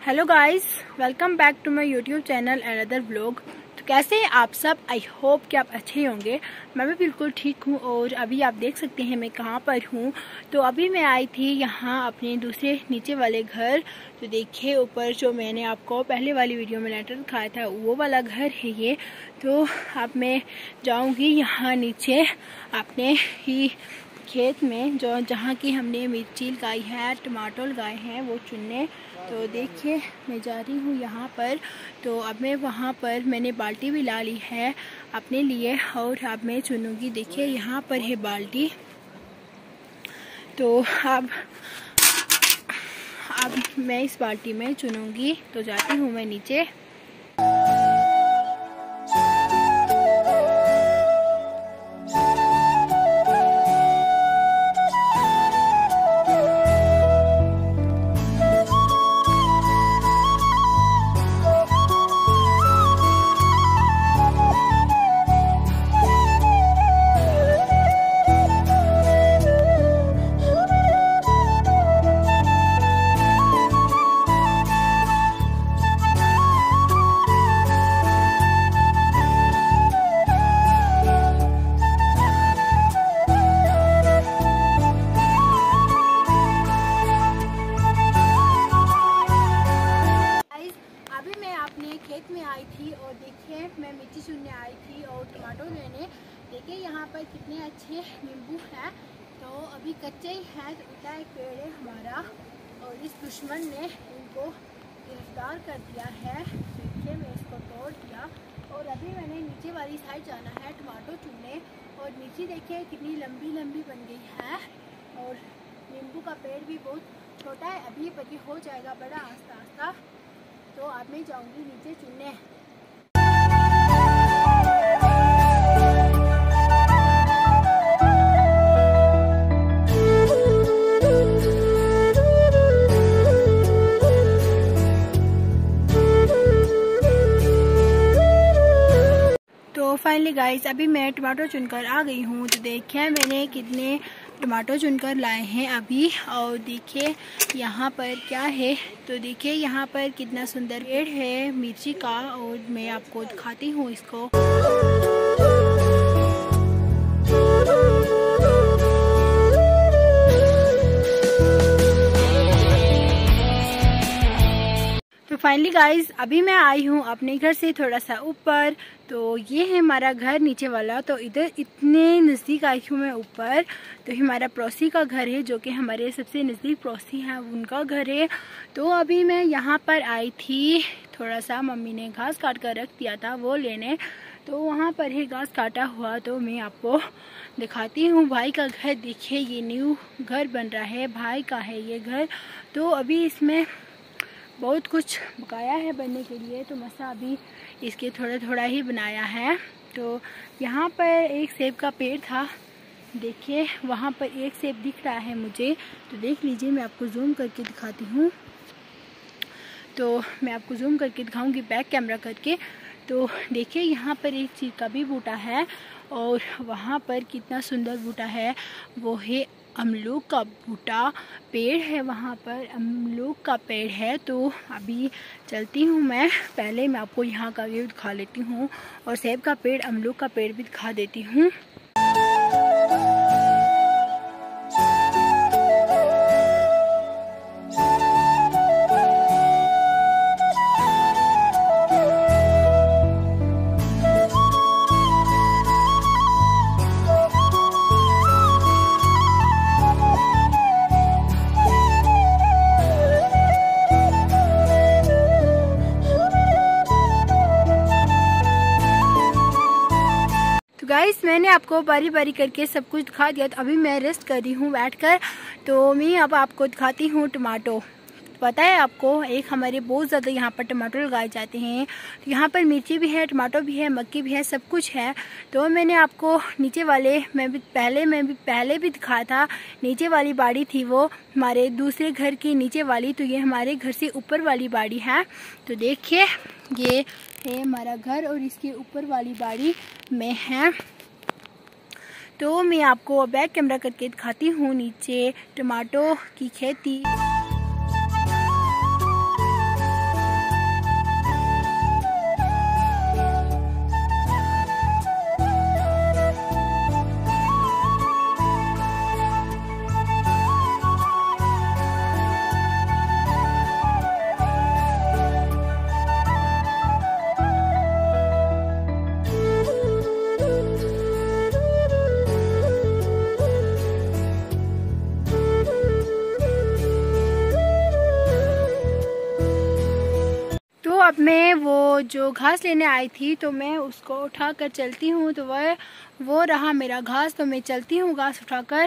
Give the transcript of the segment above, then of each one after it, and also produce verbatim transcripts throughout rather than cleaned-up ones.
Hello guys, welcome back to my YouTube channel and other vlog. तो कैसे हैं आप सब? आई होप कि आप अच्छे होंगे। मैं भी बिल्कुल ठीक हूँ। और अभी आप देख सकते हैं मैं कहाँ पर हूँ। तो अभी मैं आई थी यहाँ अपने दूसरे नीचे वाले घर। तो देखिए ऊपर जो मैंने आपको पहले वाली वीडियो में लेटर दिखाया था वो वाला घर है ये। तो अब मैं जाऊँगी यहाँ नीचे अपने ही खेत में जो जहाँ की हमने मिर्ची लगाई है, टमाटर लगाए हैं वो चुनने। तो देखिए मैं जा रही हूँ यहाँ पर। तो अब मैं वहाँ पर मैंने बाल्टी भी ला ली है अपने लिए और अब मैं चुनूँगी। देखिए यहाँ पर है बाल्टी। तो अब अब मैं इस बाल्टी में चुनूँगी। तो जाती हूँ मैं नीचे। खेत में आई थी और देखिए मैं मिर्ची चुनने आई थी और टमाटो लेने। देखिए यहाँ पर कितने अच्छे नींबू हैं। तो अभी कच्चे ही हैं। तो इतना एक पेड़ है हमारा और इस दुश्मन ने इनको गिरफ्तार कर दिया है। देखिए मैं इसको तोड़ दिया और अभी मैंने नीचे वाली साइड जाना है टमाटो चुनने। और मिर्ची देखिए कितनी लंबी लंबी बन गई है और नींबू का पेड़ भी बहुत छोटा है, अभी बल्कि हो जाएगा बड़ा आस्ता आस्ता। तो अब मैं जाऊंगी नीचे चुनने। तो फाइनली गाइस अभी मैं टमाटर चुनकर आ गई हूँ। तो देखिए मैंने कितने टमाटर चुनकर लाए हैं अभी। और देखिए यहाँ पर क्या है। तो देखिए यहाँ पर कितना सुंदर पेड़ है मिर्ची का और मैं आपको दिखाती हूँ इसको। तो फाइनली गाइज अभी मैं आई हूँ अपने घर से थोड़ा सा ऊपर। तो ये है हमारा घर नीचे वाला। तो इधर इतने नज़दीक आई हूँ मैं ऊपर। तो हमारा पड़ोसी का घर है जो कि हमारे सबसे नज़दीक पड़ोसी हैं उनका घर है। तो अभी मैं यहाँ पर आई थी, थोड़ा सा मम्मी ने घास काट कर रख दिया था वो लेने। तो वहाँ पर है घास काटा हुआ। तो मैं आपको दिखाती हूँ भाई का घर। देखिए ये न्यू घर बन रहा है, भाई का है ये घर। तो अभी इसमें बहुत कुछ बकाया है बनने के लिए। तो मसा अभी इसके थोड़ा थोड़ा ही बनाया है। तो यहाँ पर एक सेब का पेड़ था। देखिए वहाँ पर एक सेब दिख रहा है मुझे। तो देख लीजिए मैं आपको जूम करके दिखाती हूँ। तो मैं आपको जूम करके दिखाऊंगी बैक कैमरा करके। तो देखिए यहाँ पर एक चीज़ का भी बूटा है और वहाँ पर कितना सुंदर बूटा है, वो है अमरूद का बूटा। पेड़ है वहाँ पर, अमरूद का पेड़ है। तो अभी चलती हूँ मैं, पहले मैं आपको यहाँ का व्यू दिखा लेती हूँ और सेब का पेड़, अमरूद का पेड़ भी दिखा देती हूँ। गाइस मैंने आपको बारी बारी करके सब कुछ दिखा दिया। तो अभी मैं रेस्ट कर रही हूँ बैठकर। तो मैं अब आपको दिखाती हूँ टमाटो। पता है आपको, एक हमारे बहुत ज़्यादा यहाँ पर टमाटर लगाए जाते हैं। तो यहाँ पर मिर्ची भी है, टमाटर भी है, मक्की भी है, सब कुछ है। तो मैंने आपको नीचे वाले मैं भी पहले मैं भी पहले भी दिखाया था। नीचे वाली बाड़ी थी वो हमारे दूसरे घर की नीचे वाली। तो ये हमारे घर से ऊपर वाली बाड़ी है। तो देखिए ये है हमारा घर और इसके ऊपर वाली बाड़ी में है। तो मैं आपको बैक कैमरा करके दिखाती हूँ नीचे टमाटो की खेती। अब मैं वो जो घास लेने आई थी तो मैं उसको उठा कर चलती हूँ। तो वह वो रहा मेरा घास, तो मैं चलती हूँ घास उठाकर।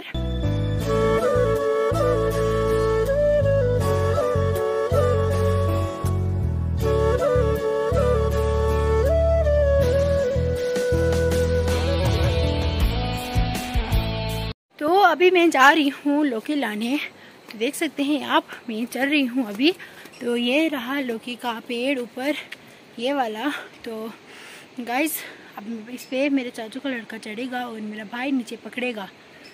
तो अभी मैं जा रही हूँ लौकी लाने। तो देख सकते हैं आप, मैं चल रही हूँ अभी। तो ये रहा लौकी का पेड़ ऊपर, ये वाला। तो गाइस अब इस पे मेरे चाचू का लड़का चढ़ेगा और मेरा भाई नीचे पकड़ेगा।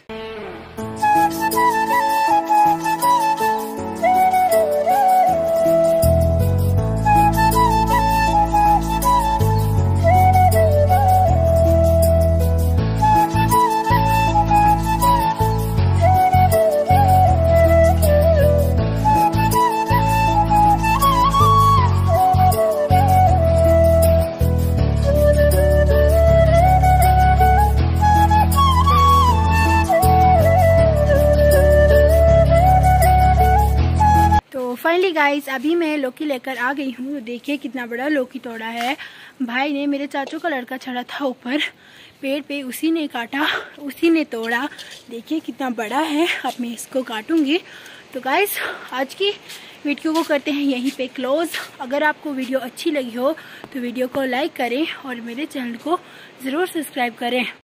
फाइनली गाइस अभी मैं लौकी लेकर आ गई हूँ। तो देखिए कितना बड़ा लौकी तोड़ा है भाई ने। मेरे चाचू का लड़का चढ़ा था ऊपर पेड़ पे, उसी ने काटा, उसी ने तोड़ा। देखिए कितना बड़ा है। अब मैं इसको काटूंगी। तो गाइस आज की वीडियो को करते हैं यहीं पे क्लोज। अगर आपको वीडियो अच्छी लगी हो तो वीडियो को लाइक करें और मेरे चैनल को ज़रूर सब्सक्राइब करें।